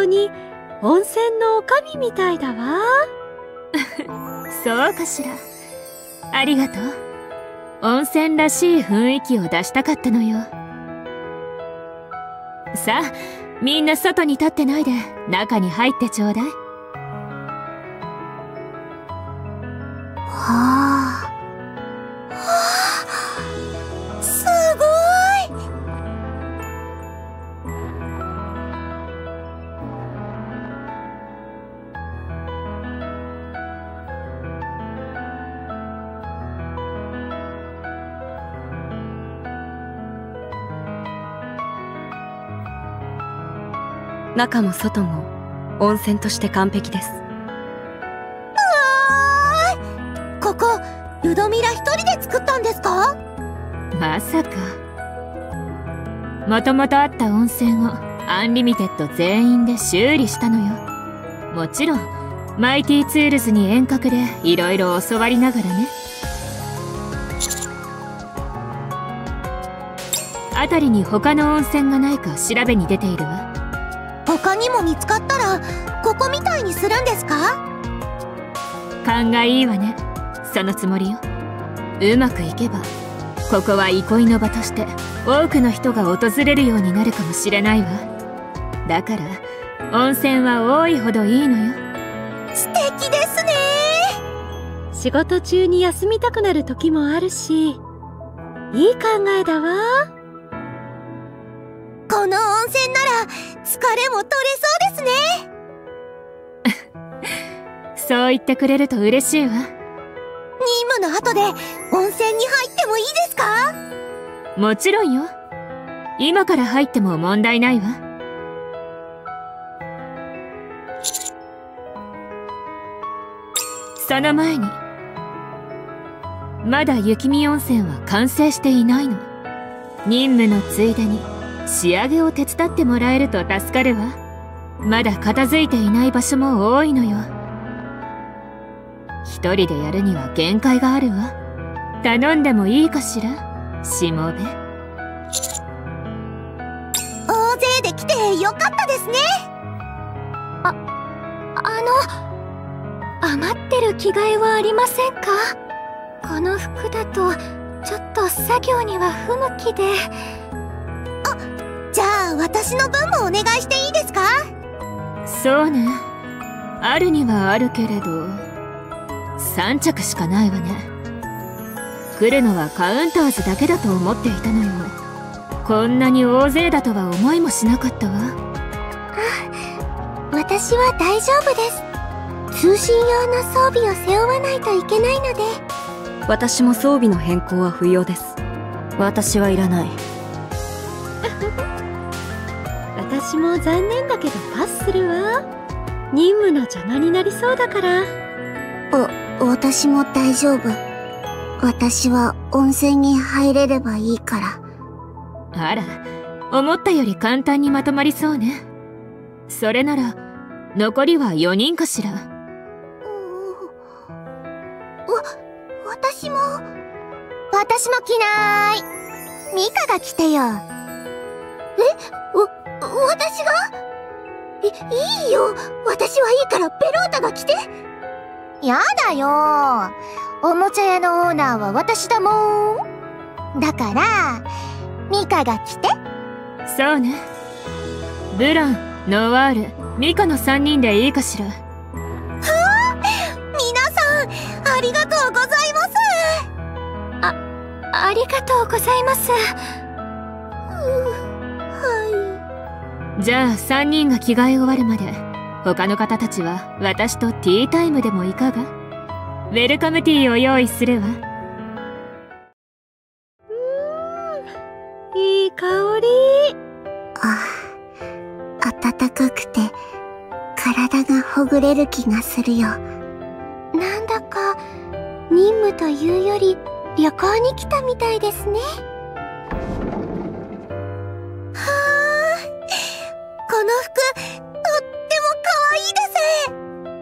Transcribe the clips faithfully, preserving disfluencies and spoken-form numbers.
に温泉のおかみみたいだわ。 そうかしら。ありがとう。温泉らしい雰囲気を出したかったのよ。さあ、みんな外に立ってないで中に入ってちょうだい。 はあ、はあ、すごい。 中も外も温泉として完璧です。 ここ、ルドミラ一人で作ったんですか？ まさか。もともとあった温泉をアンリミテッド全員で修理したのよ。もちろんマイティツールズに遠隔でいろいろ教わりながらね。辺りに他の温泉がないか調べに出ているわ。 他にも見つかったらここみたいにするんですか？ 勘がいいわね。そのつもりよ。うまくいけばここは憩いの場として多くの人が訪れるようになるかもしれないわ。だから温泉は多いほどいいのよ。 素敵ですね。 仕事中に休みたくなる時もあるし、いい考えだわ。 この温泉なら疲れも取れそうですね。 そう言ってくれると嬉しいわ。 任務の後で温泉に入ってもいいですか？ もちろんよ。今から入っても問題ないわ。その前に、まだ雪見温泉は完成していないの。任務のついでに仕上げを手伝ってもらえると助かるわ。まだ片付いていない場所も多いのよ。一人でやるには限界があるわ。頼んでもいいかしら、しもべ。 大勢で来てよかったですね。あ、あの、余ってる着替えはありませんか？この服だとちょっと作業には不向きで。あ、じゃあ私の分もお願いしていいですか？ そうね。あるにはあるけれどさん着しかないわね。来るのはカウンターズだけだと思っていたのよ。こんなに大勢だとは思いもしなかったわ。 あ、私は大丈夫です。通信用の装備を背負わないといけないので。 私も装備の変更は不要です。私はいらない。私も残念だけどパスするわ。任務の邪魔になりそうだから。 お、私も大丈夫。私は温泉に入れればいいから。 あら、思ったより簡単にまとまりそうね。それなら残りはよにんかしら。 わ、私も。私も着なーい。ミカが来てよ。え、わ、私が？い、いいよ。私はいいからペロータが来て。やだよ。おもちゃ屋のオーナーは私だもん。だから、ミカが来て。 そうね。ブラン、ノワール、ミカのさんにんでいいかしら。 はあ、皆さん、ありがとうございます。あ、ありがとうございます。はい。 じゃあさんにんが着替え終わるまで他の方たちは私とティータイムでもいかが？ウェルカムティーを用意するわ。 うーん、いい香り。 あ、暖かくて体がほぐれる気がするよ。なんだか任務というより旅行に来たみたいですね。はあ、この服とっても可愛いです。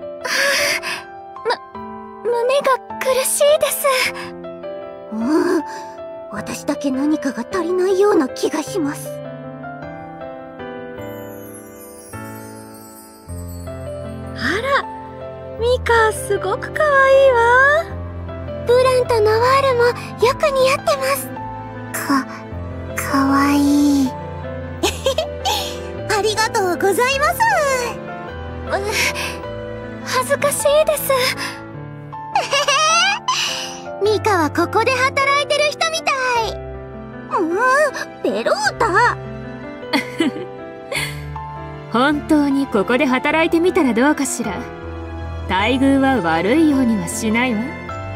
む、胸が苦しいです。うん、私だけ何かが足りないような気がします。 カすごくかわいいわ。 ブランとノワールもよく似合ってます。か、かわいい。ありがとうございます。 恥ずかしいです。 ミカはここで働いてる人みたい。うん、ベロータ。 本当にここで働いてみたらどうかしら。待遇は悪いようにはしないわ。 え？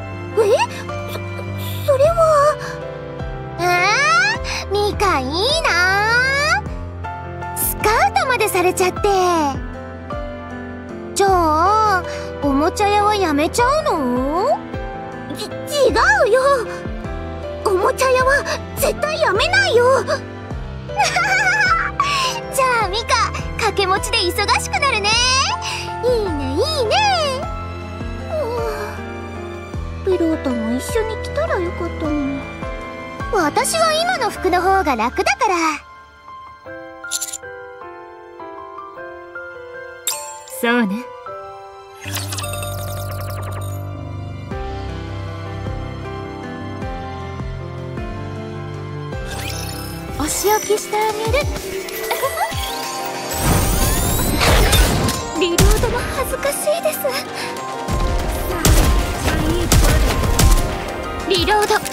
そ、それは。えー、ミカいいなー。スカウトまでされちゃって。じゃあ、おもちゃ屋はやめちゃうの？ち、違うよ。おもちゃ屋は絶対やめないよ。じゃあミカ、掛け持ちで忙しくなるね。いいねいいね。ベロータも一緒に来たらよかったのに。私は今の服の方が楽だから。 そうね。 お仕置きしてあげる。リロードも恥ずかしいです。リロード。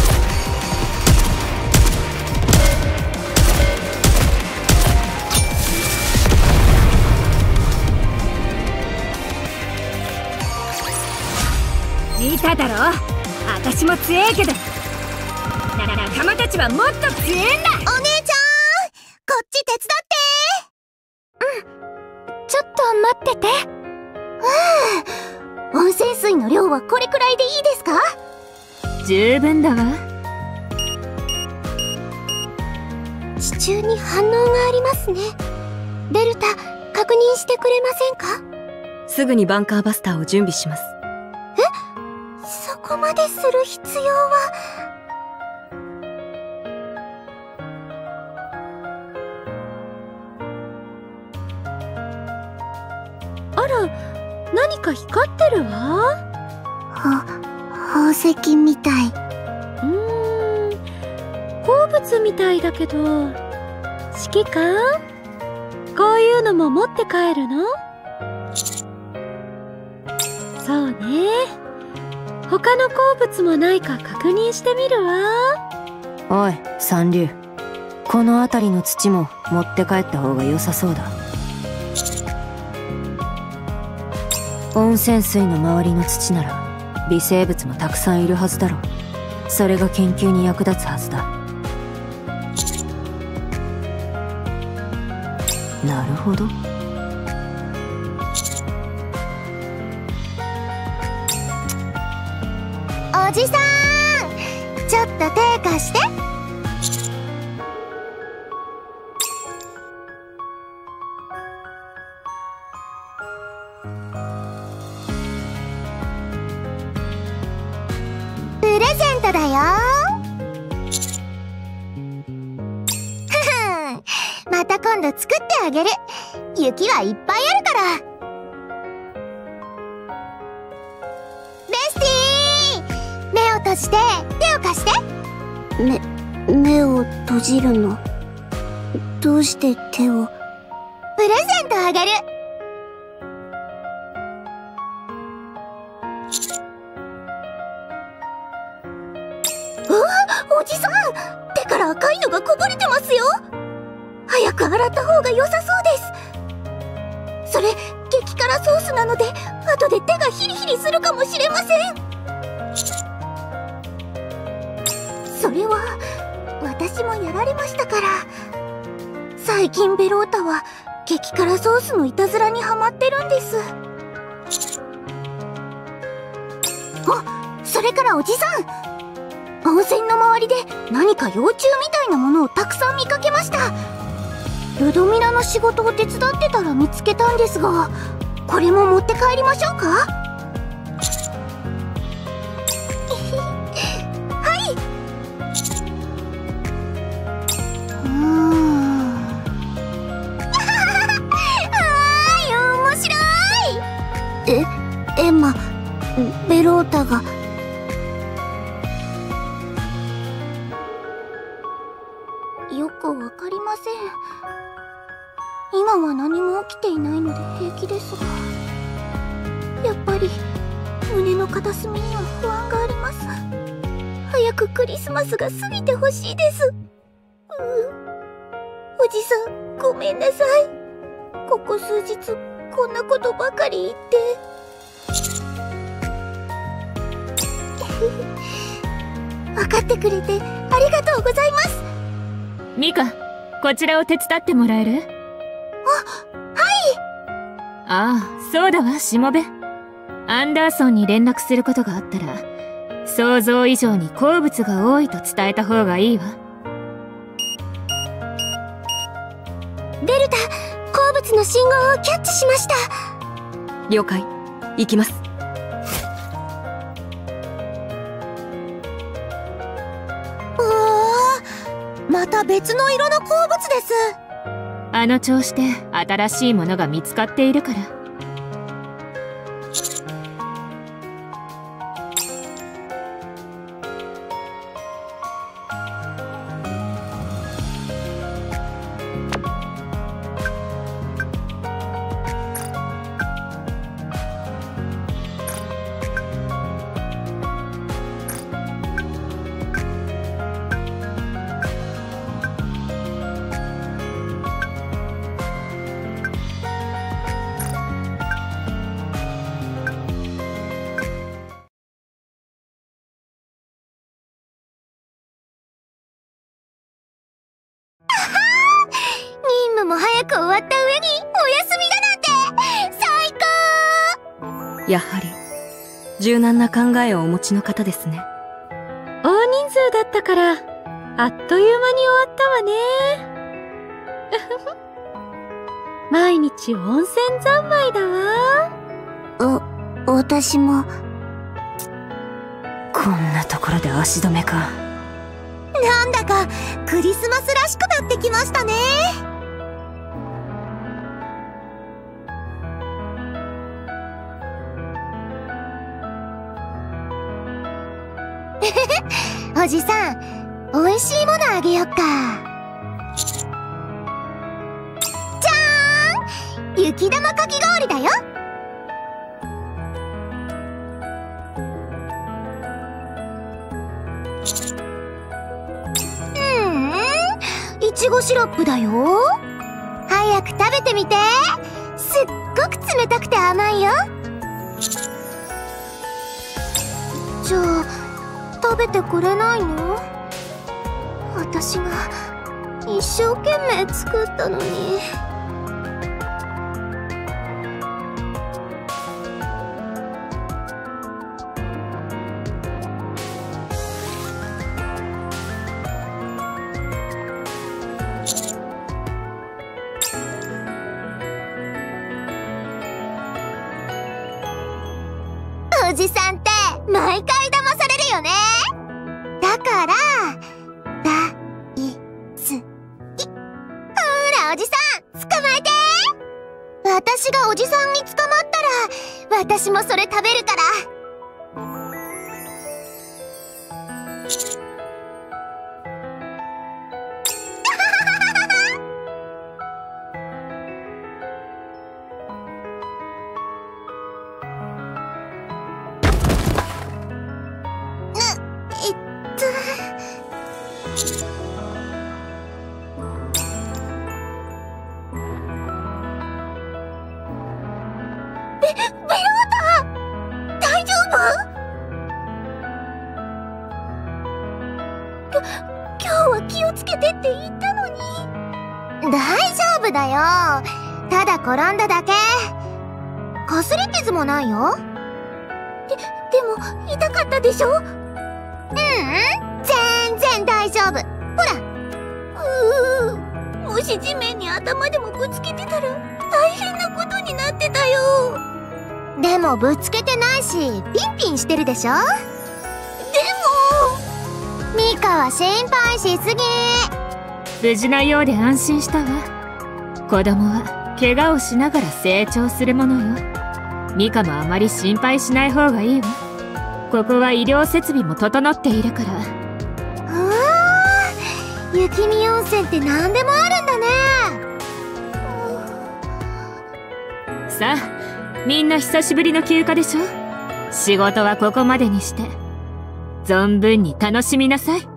見ただろ、私も強えけど、な仲間たちはもっと強えんだ。 お姉ちゃん、こっち手伝って。うん、ちょっと待ってて。うん、温泉水の量はこれくらいでいいですか？ 十分だわ。 地中に反応がありますね。デルタ、確認してくれませんか？ すぐにバンカーバスターを準備します。 え？そこまでする必要は。 あら、何か光ってるわ。 ほ、宝石みたい。 うーん、鉱物みたいだけど、指揮官？こういうのも持って帰るの？そうね。他の鉱物もないか確認してみるわ。 おい、三流。この辺りの土も持って帰った方が良さそうだ。温泉水の周りの土なら微生物もたくさんいるはずだろう。それが研究に役立つはずだ。なるほど。 おじさん、ちょっと手貸して。プレゼントだよ。ふふん、また今度作ってあげる。雪はいっぱいあるから。ベスティー、目を閉じて手を貸して。目、目を閉じるの？どうして手を？プレゼントあげる。おじさん、手から赤いのがこぼれてますよ。早く洗った方が良さそうです。それ、激辛ソースなので後で手がヒリヒリするかもしれません。それは私もやられましたから。最近ベロータは激辛ソースのいたずらにハマってるんです。あ、それからおじさん、温泉の周りで何か幼虫みたいなものをたくさん見かけました。ルドミラの仕事を手伝ってたら見つけたんですが、これも持って帰りましょうか？はい。うーん。はーい、面白い。え、 エンマ、ベロータが。よくわかりません。今は何も起きていないので平気ですが、やっぱり胸の片隅には不安があります。早くクリスマスが過ぎてほしいです。うおじさん、ごめんなさい。ここ数日こんなことばかり言って。分かってくれてありがとうございます。 ミカ、こちらを手伝ってもらえる？ あ、はい。 ああ、そうだわ、しもべ。アンダーソンに連絡することがあったら、想像以上に好物が多いと伝えた方がいいわ。 デルタ、好物の信号をキャッチしました。 了解、行きます。 おー、また別の色の好物です。 あの調子で新しいものが見つかっているから。 も早く終わった上にお休みだなんて最高。 やはり柔軟な考えをお持ちの方ですね。 大人数だったからあっという間に終わったわね。毎日温泉三昧だわ。 お、私も。 こんなところで足止めか。 なんだかクリスマスらしくなってきましたね。おじさん、美味しいものあげよっか。じゃーん、雪玉かき氷だよ。うん、いちごシロップだよ。早く食べてみて。すっごく冷たくて甘いよ。じゃあ食べてくれないの？私が一生懸命作ったのに。おじさんって毎回騙されるよね。だから大好き。ほらおじさん、捕まえて。私がおじさんに捕まったら私もそれ食べるから。えっとベ、ベロータ、大丈夫？きょ、今日は気をつけてって言ったのに。大丈夫だよ。ただ転んだだけ。かすり傷もないよ。で、でも痛かったでしょ？ううん、全然大丈夫。ほら。うー、もし地面に頭でもぶつけてたら大変なことになってたよ。でもぶつけてないしピンピンしてるでしょ。でもミカは心配しすぎ。 無事なようで安心したわ。子供は怪我をしながら成長するものよ。 ミカもあまり心配しない方がいいわ。ここは医療設備も整っているから。 ああ、雪見温泉って何でもあるんだね。 さあ、みんな久しぶりの休暇でしょ。仕事はここまでにして存分に楽しみなさい。